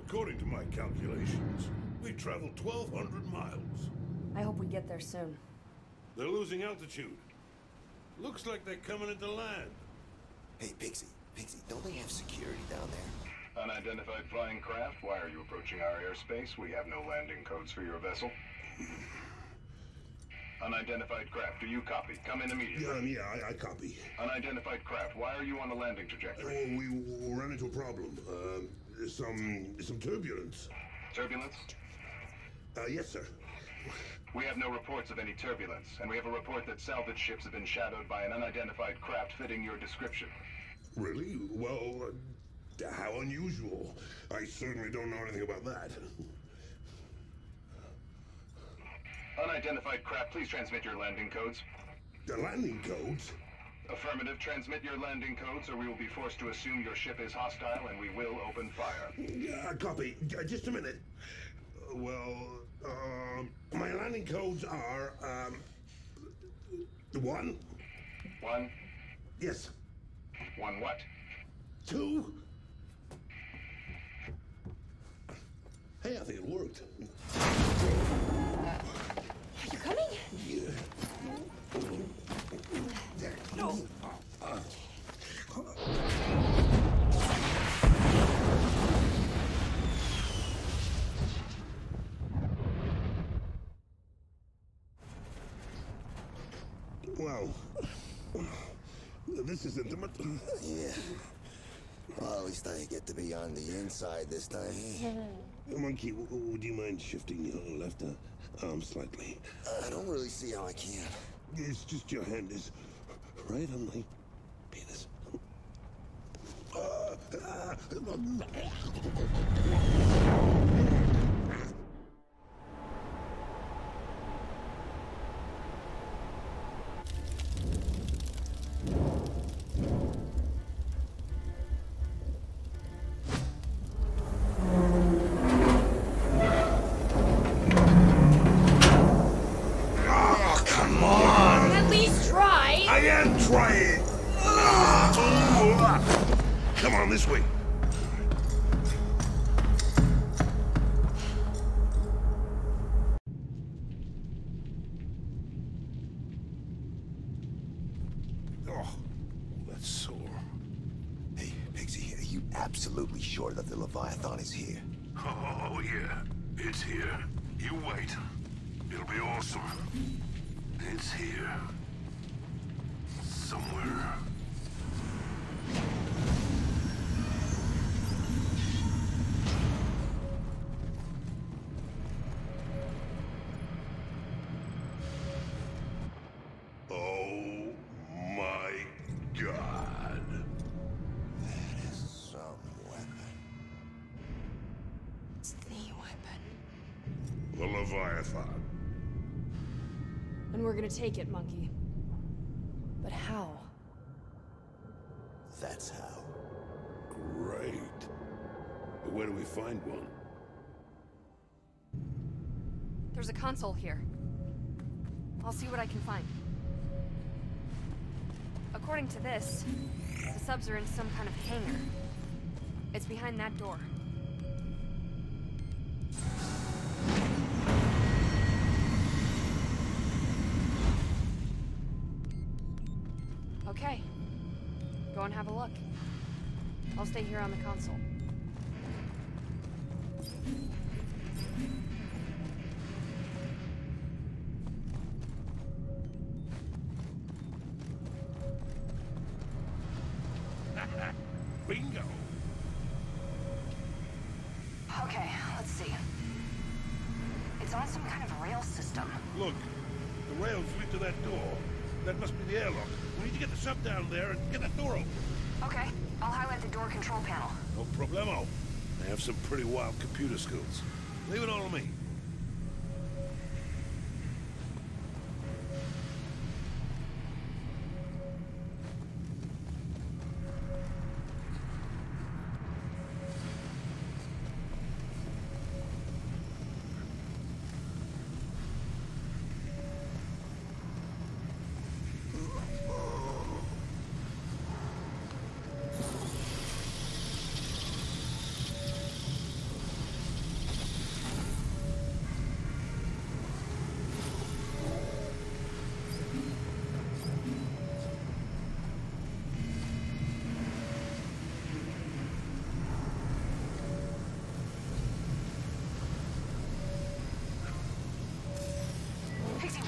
According to my calculations, we traveled 1,200 miles. I hope we get there soon. They're losing altitude. Looks like they're coming into land. Hey, Pixie, don't they have security down there? Unidentified flying craft, why are you approaching our airspace? We have no landing codes for your vessel. Unidentified craft, do you copy? Come in immediately. Yeah, I copy. Unidentified craft, why are you on the landing trajectory? Oh, we ran into a problem. Some turbulence. Turbulence? Yes, sir. We have no reports of any turbulence, and we have a report that salvage ships have been shadowed by an unidentified craft fitting your description. Really? Well, how unusual. I certainly don't know anything about that. Unidentified craft, please transmit your landing codes. The landing codes? Affirmative, transmit your landing codes or we will be forced to assume your ship is hostile and we will open fire. Copy. Just a minute. My landing codes are, 1. 1? Yes. 1 what? 2. Hey, I think it worked. Are you coming? Yeah. No. Wow. This is intimate. Yeah. Well, at least I get to be on the inside this time. Monkey, would you mind shifting your left arm slightly? I don't really see how I can. It's just your hand is right on my penis. Come on, this way. Oh, that's sore. Hey, Pixie, are you absolutely sure that the Leviathan is here? Oh, yeah. It's here. You wait. It'll be awesome. It's here. Somewhere. Oh my God. That is some weapon. It's the weapon. The Leviathan. And we're gonna take it, Monkey. But how? That's how. Great. But where do we find one? There's a console here. I'll see what I can find. According to this, the subs are in some kind of hangar. It's behind that door. Okay. Go and have a look. I'll stay here on the console. Bingo! Okay, let's see. It's on some kind of rail system. Look, the rails lead to that door. That must be the airlock. We need to get the sub down there and get that door open. Okay, I'll highlight the door control panel. No problemo. I have some pretty wild computer skills. Leave it all to me.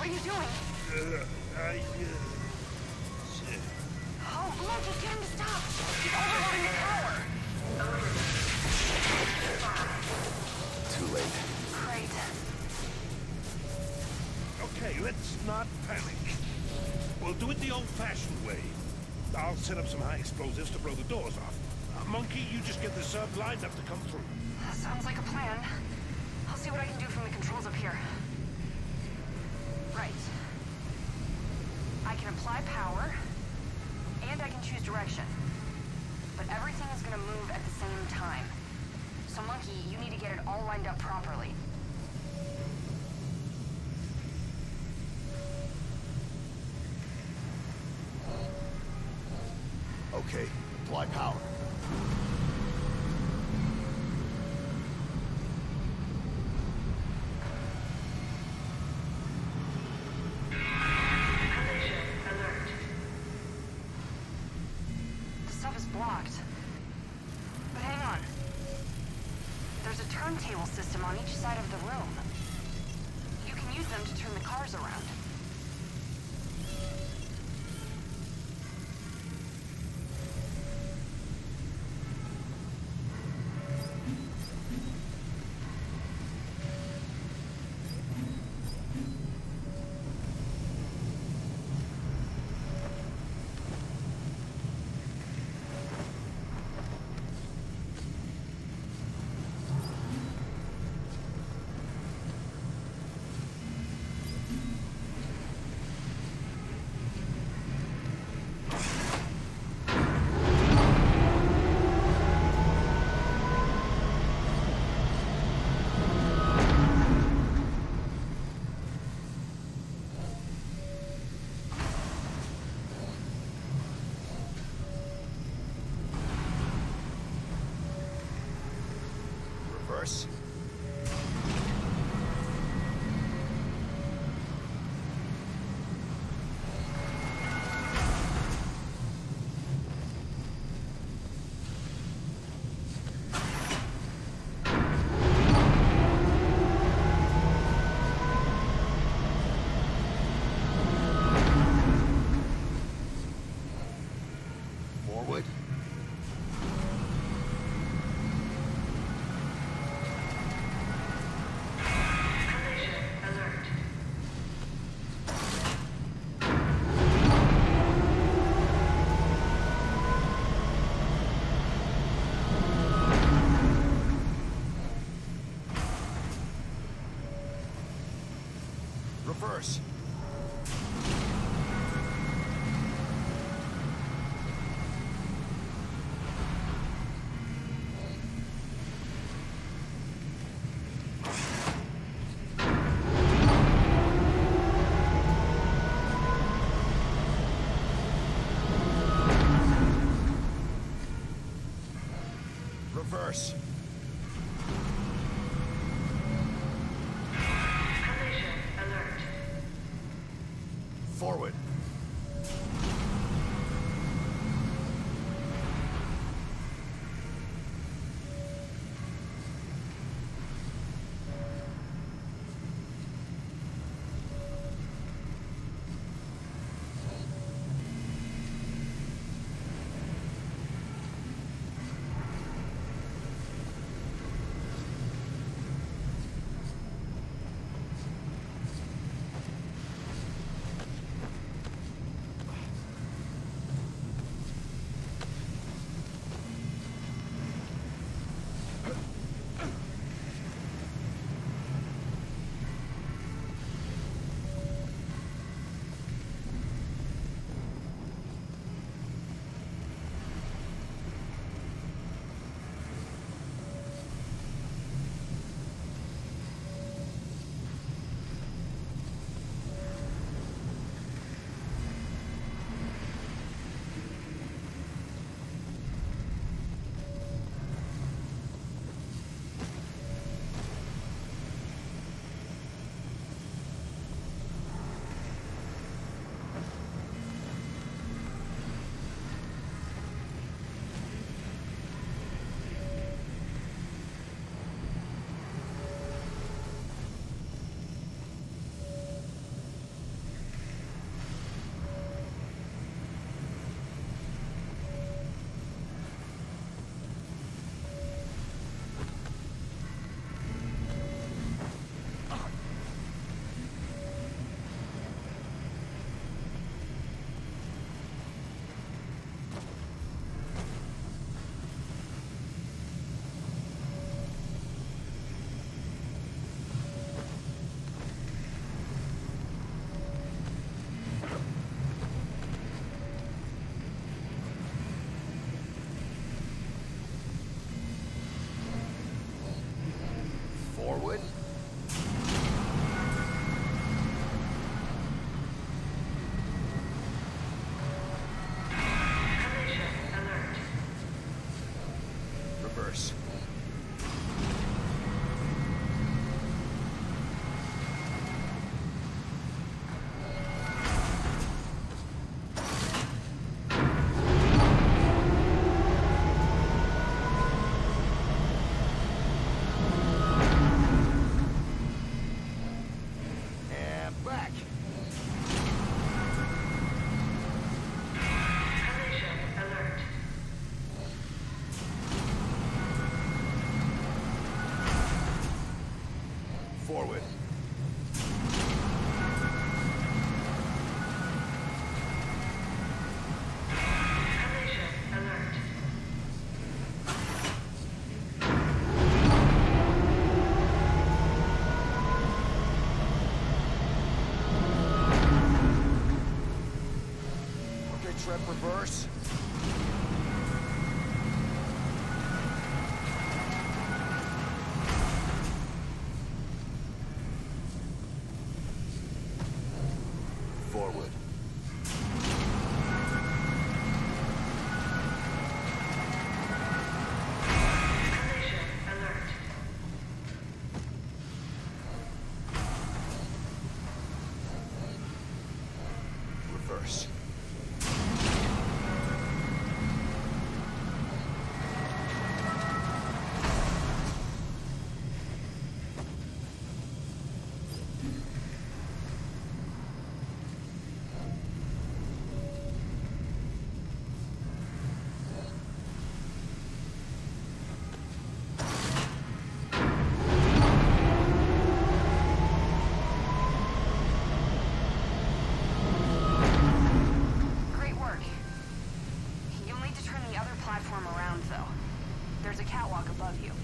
you doing? Oh, Monkey, get him to stop! He's overloading the tower! Too late. Great. Okay, let's not panic. We'll do it the old-fashioned way. I'll set up some high explosives to blow the doors off. Monkey, you just get the sub lined up to come through. That sounds like a plan. I'll see what I can do from the controls up here. Right. I can apply power, and I can choose direction. But everything is gonna move at the same time. So Monkey, you need to get it all lined up properly. Okay, apply power. The stuff is blocked. But hang on. There's a turntable system on each side of the room. You can use them to turn the cars around. Reverse. Forward. Reverse. Reverse. Forward. Prep reverse. Forward. Reverse. Great work. You'll need to turn the other platform around, though. There's a catwalk above you.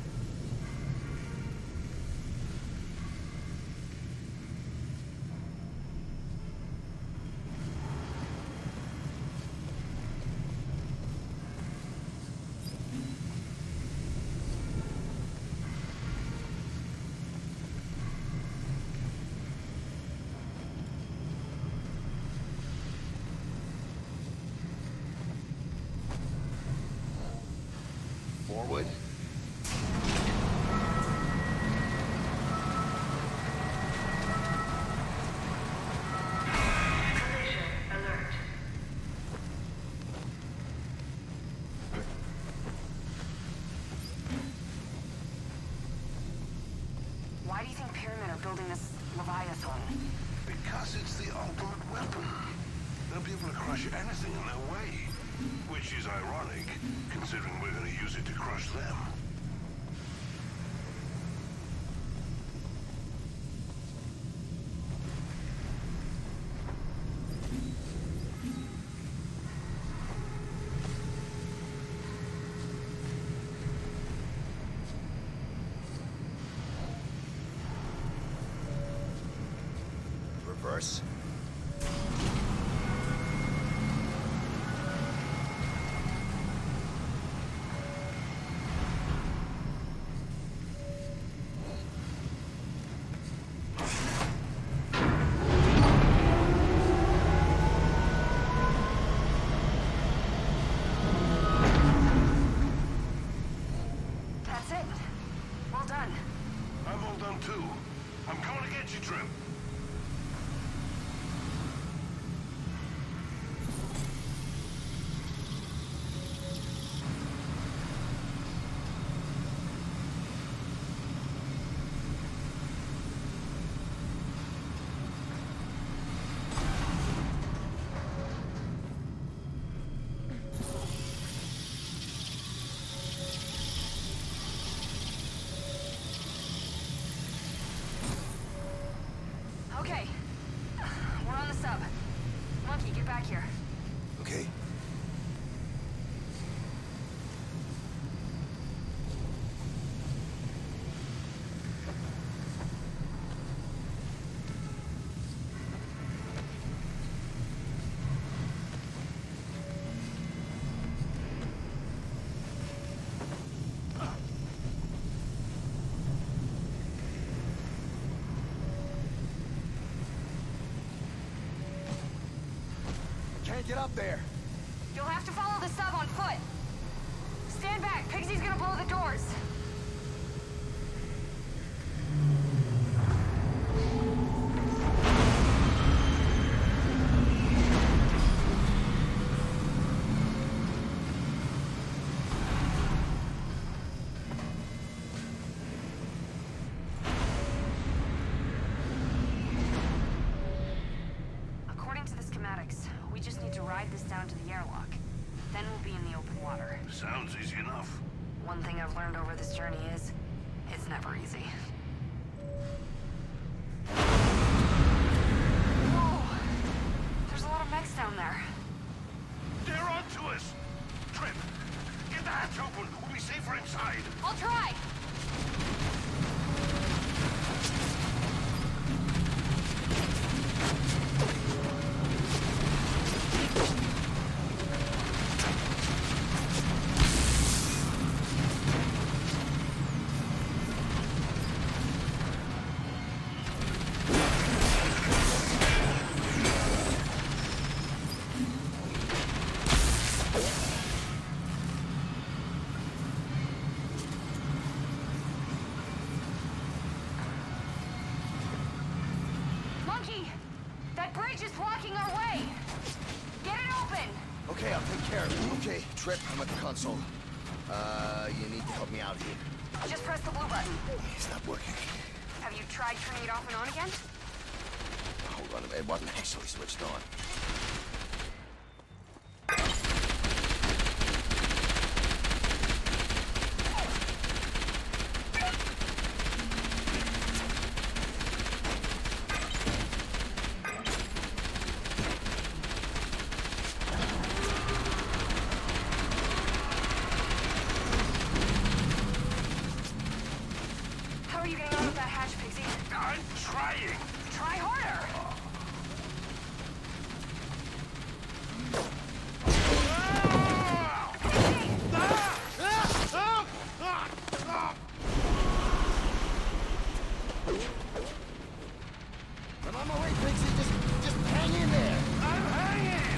Forward. Why do you think Pyramid are building this Leviathan? Because it's the ultimate weapon. They'll be able to crush anything in their way. Which is ironic, considering we're going to use it to crush them. Reverse. That's it. Well done. I'm all done too. I'm coming to get you, Trim. Okay. We're on the sub. Monkey, get back here. Okay. Can't get up there. You'll have to follow the sub on foot. Stand back. Pixie's gonna blow the doors. According to the schematics, we just need to ride this down to the airlock. Then we'll be in the open water. Sounds easy enough. One thing I've learned over this journey is, it's never easy. Whoa! There's a lot of mechs down there. They're onto us! Trim, get the hatch open. We'll be safer inside. I'll try! Monkey! That bridge is blocking our way! Get it open! Okay, I'll take care of it. Okay, Trip, I'm at the console. You need to help me out here. Just press the blue button. It's not working. Have you tried turning it off and on again? Hold on a minute, it wasn't actually switched on. How are you getting on with that hatch, Pixie? I'm trying. Try harder! I'm on my way, Pixie. Just hang in there. I'm hanging.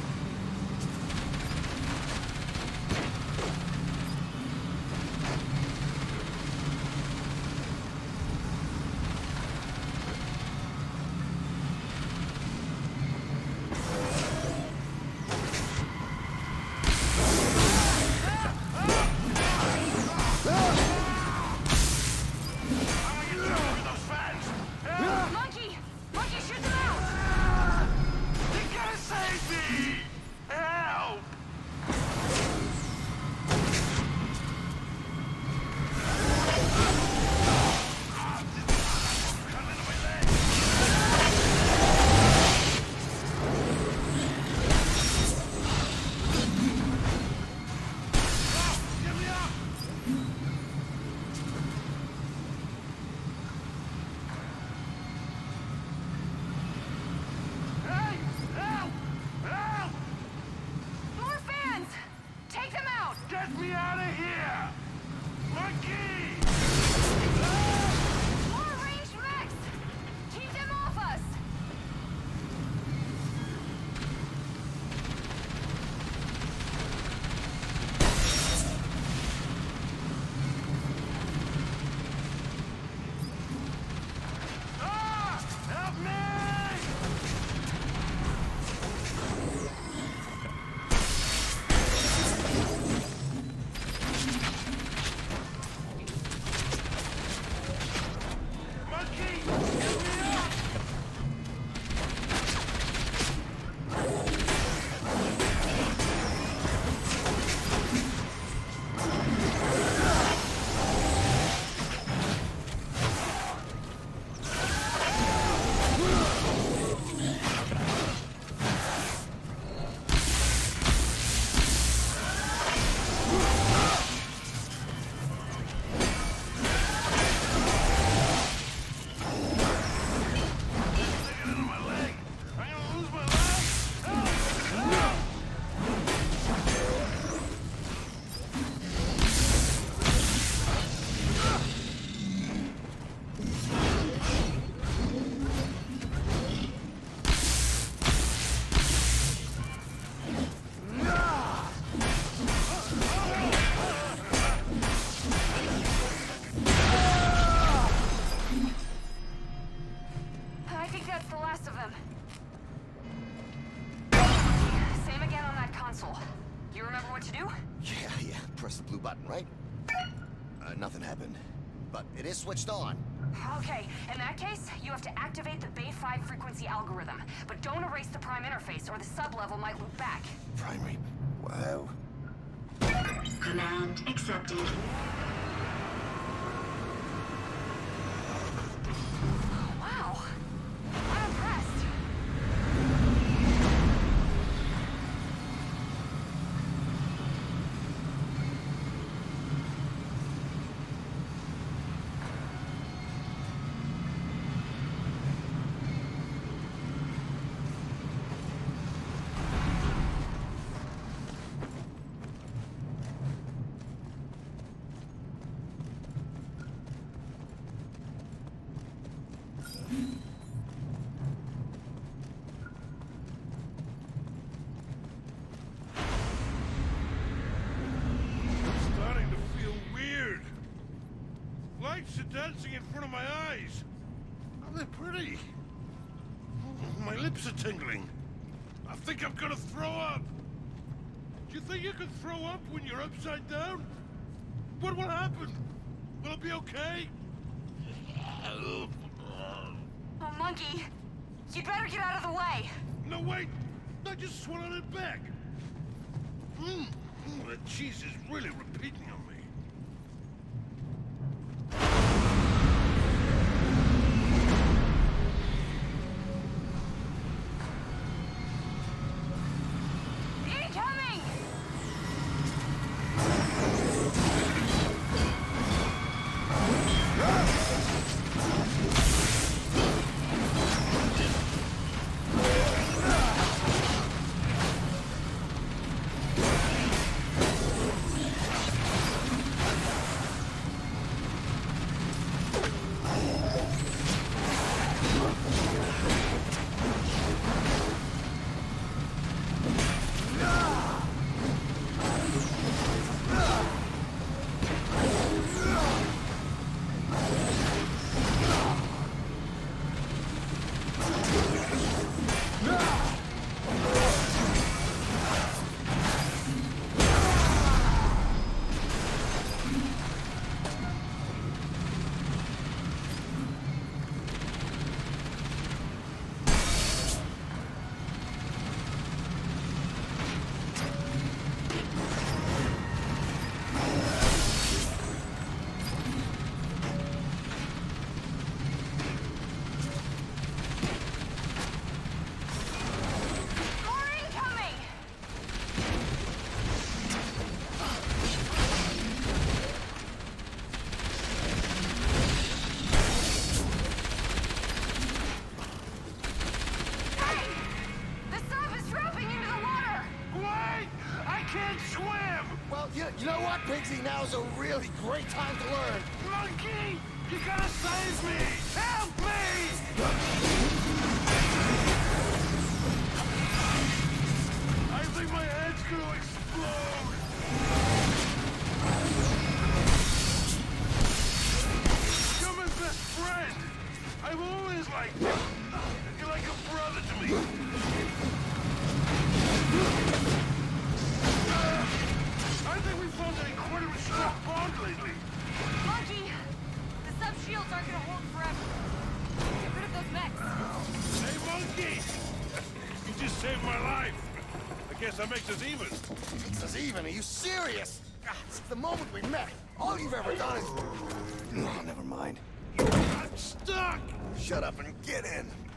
Monkey! Monkey, shoot them out! You gotta save me! Help! Get me up! Hey! Help! Help! More fans! Take them out! Get me out of here! Monkey! More ranged mechs! Keep them off us! Ah! Help me! Monkey! Get me up! Get into my leg! I'm gonna lose my leg! Help! Help! I think that's the last of them. Same again on that console. You remember what to do? Yeah. Press the blue button, right? Nothing happened. But it is switched on. Okay, in that case, you have to activate the Bay 5 frequency algorithm. But don't erase the prime interface, or the sub-level might loop back. Primary. Wow. Command accepted. Wow. I'm impressed. Starting to feel weird. Lights are dancing in front of my eyes. Oh, they're pretty. lips are tingling. I think I'm gonna throw up. Do you think you can throw up when you're upside down? What will happen? Will it be okay? Oh, Monkey! You'd better get out of the way! No, wait! I just swallowed it back! The cheese is really repeating on me. Incoming! You know what, Pigsy? Now's a really great time to learn. Monkey! You gotta save me! Help me! I think my head's gonna explode! You're my best friend! I've always liked you! You're like a brother to me! I think we found an incredibly strong bond lately. Monkey! The sub-shields aren't gonna hold forever. Get rid of those mechs. Hey, Monkey! You just saved my life. I guess that makes us even. Makes us even? Are you serious? God, since the moment we met, all you've ever done is... Oh, never mind. I'm stuck! Shut up and get in.